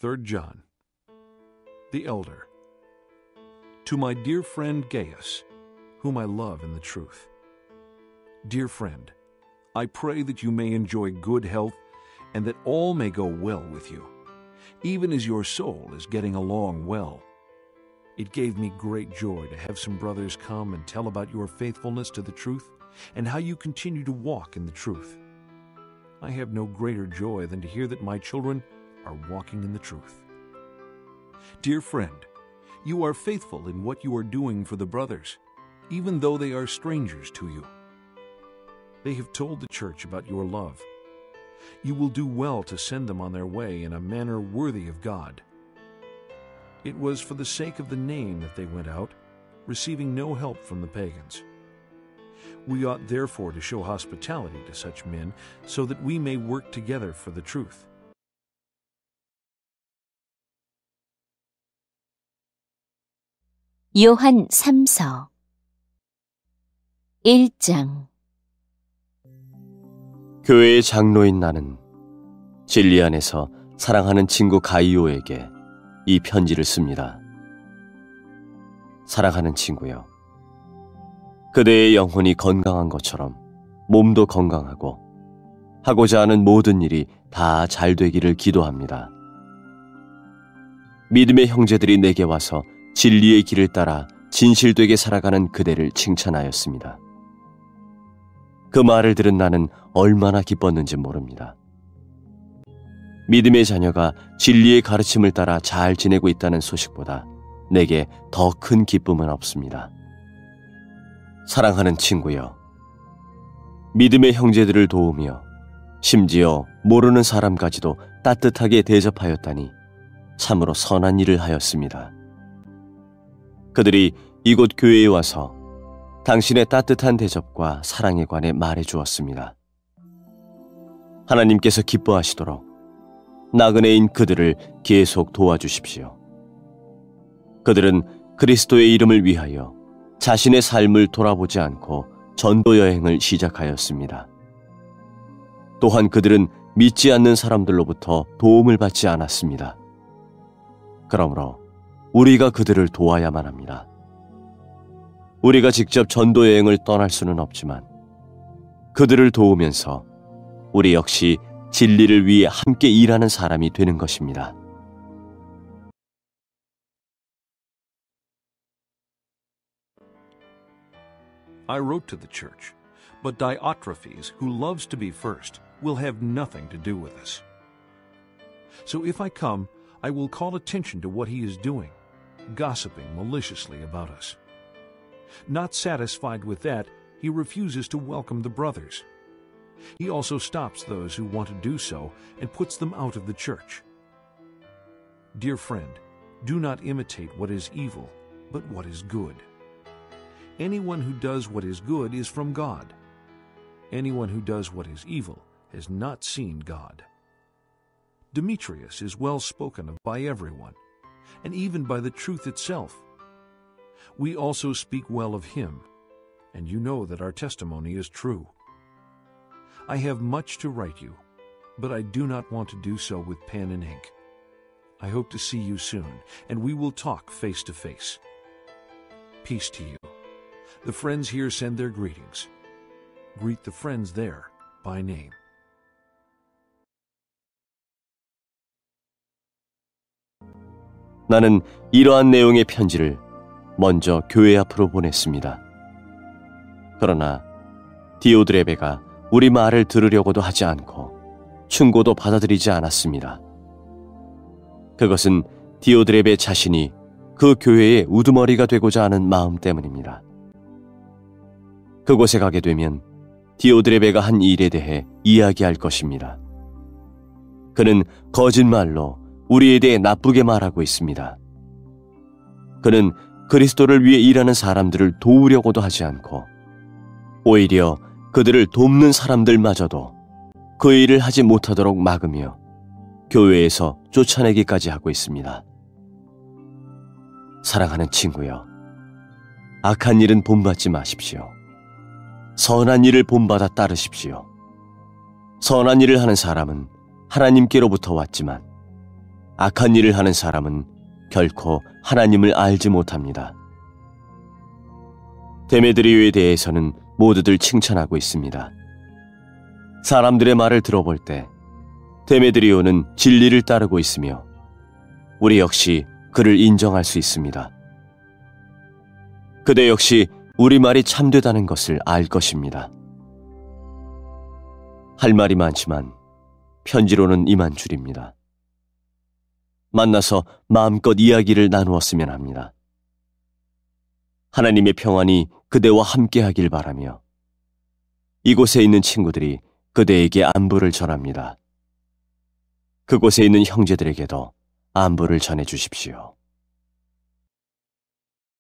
3 John. The elder. To my dear friend Gaius, whom I love in the truth. Dear friend, I pray that you may enjoy good health and that all may go well with you, even as your soul is getting along well. It gave me great joy to have some brothers come and tell about your faithfulness to the truth and how you continue to walk in the truth. I have no greater joy than to hear that my children are walking in the truth. Dear friend, you are faithful in what you are doing for the brothers, even though they are strangers to you. They have told the church about your love. You will do well to send them on their way in a manner worthy of God. It was for the sake of the name that they went out, receiving no help from the pagans. We ought therefore to show hospitality to such men, so that we may work together for the truth. 요한 3서 1장. 교회의 장로인 나는 진리 안에서 사랑하는 친구 가이오에게 이 편지를 씁니다. 사랑하는 친구여, 그대의 영혼이 건강한 것처럼 몸도 건강하고 하고자 하는 모든 일이 다 잘 되기를 기도합니다. 믿음의 형제들이 내게 와서 진리의 길을 따라 진실되게 살아가는 그대를 칭찬하였습니다. 그 말을 들은 나는 얼마나 기뻤는지 모릅니다. 믿음의 자녀가 진리의 가르침을 따라 잘 지내고 있다는 소식보다 내게 더 큰 기쁨은 없습니다. 사랑하는 친구여, 믿음의 형제들을 도우며 심지어 모르는 사람까지도 따뜻하게 대접하였다니 참으로 선한 일을 하였습니다. 그들이 이곳 교회에 와서 당신의 따뜻한 대접과 사랑에 관해 말해 주었습니다. 하나님께서 기뻐하시도록 나그네인 그들을 계속 도와주십시오. 그들은 그리스도의 이름을 위하여 자신의 삶을 돌아보지 않고 전도 여행을 시작하였습니다. 또한 그들은 믿지 않는 사람들로부터 도움을 받지 않았습니다. 그러므로 우리가 그들을 도와야만 합니다. 우리가 직접 전도 여행을 떠날 수는 없지만 그들을 도우면서 우리 역시 진리를 위해 함께 일하는 사람이 되는 것입니다. I wrote to the church, but Diotrephes, who loves to be first, will have nothing to do with us. So if I come, I will call attention to what he is doing, gossiping maliciously about us. Not satisfied with that, he refuses to welcome the brothers. He also stops those who want to do so and puts them out of the church. Dear friend, do not imitate what is evil, but what is good. Anyone who does what is good is from God. Anyone who does what is evil has not seen God. Demetrius is well spoken of by everyone, and even by the truth itself. We also speak well of him, and you know that our testimony is true. I have much to write you, but I do not want to do so with pen and ink. I hope to see you soon, and we will talk face to face. Peace to you. The friends here send their greetings. Greet the friends there by name. 나는 이러한 내용의 편지를 먼저 교회 앞으로 보냈습니다. 그러나 디오드레베가 우리 말을 들으려고도 하지 않고 충고도 받아들이지 않았습니다. 그것은 디오드레베 자신이 그 교회의 우두머리가 되고자 하는 마음 때문입니다. 그곳에 가게 되면 디오드레베가 한 일에 대해 이야기할 것입니다. 그는 거짓말로 우리에 대해 나쁘게 말하고 있습니다. 그는 그리스도를 위해 일하는 사람들을 도우려고도 하지 않고 오히려 그들을 돕는 사람들마저도 그 일을 하지 못하도록 막으며 교회에서 쫓아내기까지 하고 있습니다. 사랑하는 친구여, 악한 일은 본받지 마십시오. 선한 일을 본받아 따르십시오. 선한 일을 하는 사람은 하나님께로부터 왔지만 악한 일을 하는 사람은 결코 하나님을 알지 못합니다. 데메드리오에 대해서는 모두들 칭찬하고 있습니다. 사람들의 말을 들어볼 때 데메드리오는 진리를 따르고 있으며 우리 역시 그를 인정할 수 있습니다. 그대 역시 우리 말이 참되다는 것을 알 것입니다. 할 말이 많지만 편지로는 이만 줄입니다. 만나서 마음껏 이야기를 나누었으면 합니다. 하나님의 평안이 그대와 함께하길 바라며 이곳에 있는 친구들이 그대에게 안부를 전합니다. 그곳에 있는 형제들에게도 안부를 전해 주십시오.